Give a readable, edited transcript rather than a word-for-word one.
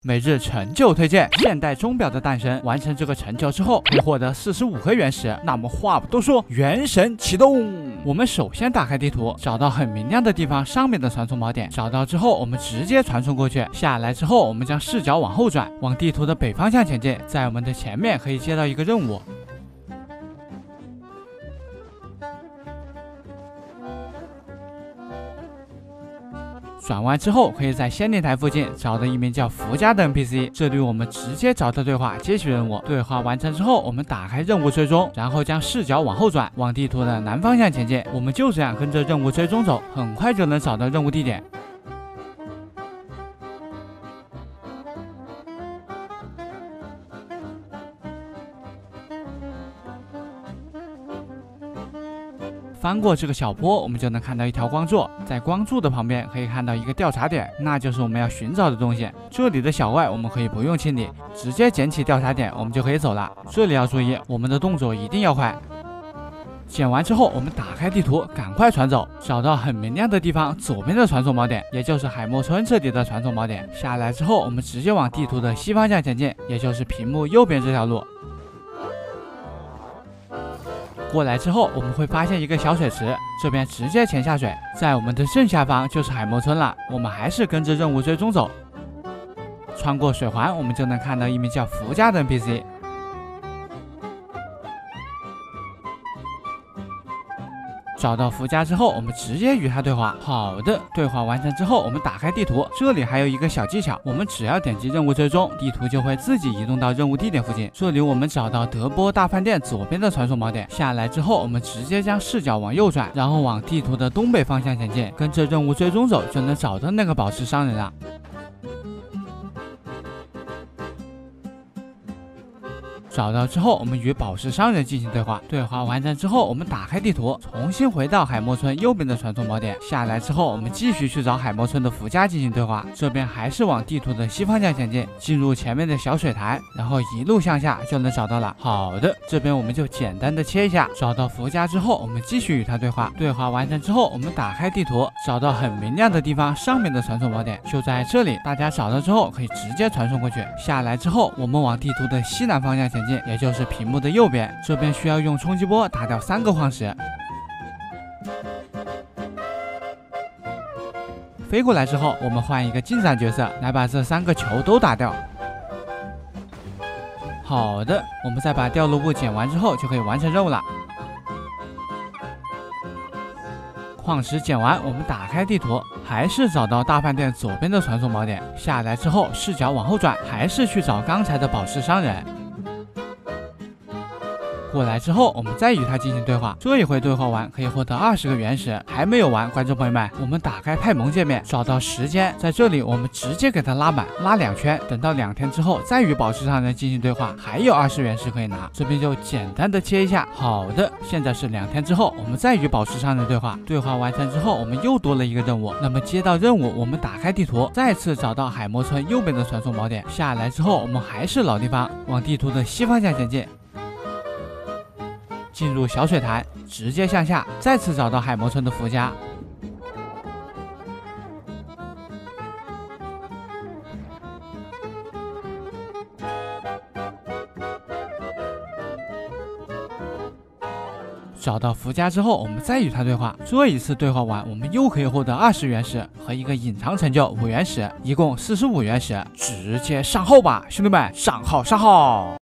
每日成就推荐：现代钟表的诞生。完成这个成就之后，可以获得45颗原石。那么话不多说，元神启动。我们首先打开地图，找到很明亮的地方上面的传送锚点。找到之后，我们直接传送过去。下来之后，我们将视角往后转，往地图的北方向前进。在我们的前面可以接到一个任务。转弯之后，可以在仙灵台附近找到一名叫福家的 NPC， 这里我们直接找到对话，接取任务。对话完成之后，我们打开任务追踪，然后将视角往后转，往地图的南方向前进。我们就这样跟着任务追踪走，很快就能找到任务地点。翻过这个小坡，我们就能看到一条光柱，在光柱的旁边可以看到一个调查点，那就是我们要寻找的东西。这里的小怪我们可以不用清理，直接捡起调查点，我们就可以走了。这里要注意，我们的动作一定要快。捡完之后，我们打开地图，赶快传走，找到很明亮的地方，左边的传送锚点，也就是海默村这里的传送锚点。下来之后，我们直接往地图的西方向前进，也就是屏幕右边这条路。过来之后，我们会发现一个小水池，这边直接潜下水，在我们的正下方就是海默村了。我们还是跟着任务追踪走，穿过水环，我们就能看到一名叫福家的 NPC。找到福家之后，我们直接与他对话。好的，对话完成之后，我们打开地图，这里还有一个小技巧，我们只要点击任务追踪，地图就会自己移动到任务地点附近。这里我们找到德波大饭店左边的传送锚点，下来之后，我们直接将视角往右转，然后往地图的东北方向前进，跟着任务追踪走，就能找到那个宝石商人了。找到之后，我们与宝石商人进行对话。对话完成之后，我们打开地图，重新回到海默村右边的传送锚点。下来之后，我们继续去找海默村的福家进行对话。这边还是往地图的西方向前进，进入前面的小水潭，然后一路向下就能找到了。好的，这边我们就简单的切一下。找到福家之后，我们继续与他对话。对话完成之后，我们打开地图，找到很明亮的地方上面的传送锚点，就在这里。大家找到之后可以直接传送过去。下来之后，我们往地图的西南方向前进，也就是屏幕的右边，这边需要用冲击波打掉3个矿石。飞过来之后，我们换一个近战角色来把这3个球都打掉。好的，我们再把掉落物捡完之后就可以完成任务了。矿石捡完，我们打开地图，还是找到大饭店左边的传送锚点。下来之后，视角往后转，还是去找刚才的宝石商人。过来之后，我们再与他进行对话。这一回对话完可以获得20个原石。还没有完，观众朋友们，我们打开派蒙界面，找到时间，在这里我们直接给他拉满，拉2圈，等到2天之后再与宝石商人进行对话，还有20原石可以拿。这边就简单的切一下。好的，现在是2天之后，我们再与宝石商人对话。对话完成之后，我们又多了一个任务。那么接到任务，我们打开地图，再次找到海默村右边的传送锚点。下来之后，我们还是老地方，往地图的西方向前进。进入小水潭，直接向下，再次找到海默村的福家。找到福家之后，我们再与他对话。这一次对话完，我们又可以获得20原石和一个隐藏成就5原石，一共45原石。直接上号吧，兄弟们，上号上号！